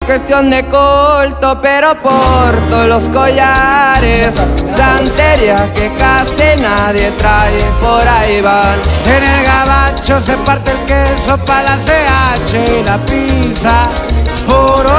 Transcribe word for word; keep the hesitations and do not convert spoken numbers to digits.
cuestión de culto, pero porto los collares, santería que casi nadie trae, por ahí van. En el gabacho se parte el queso para la C H y la pizza. Puro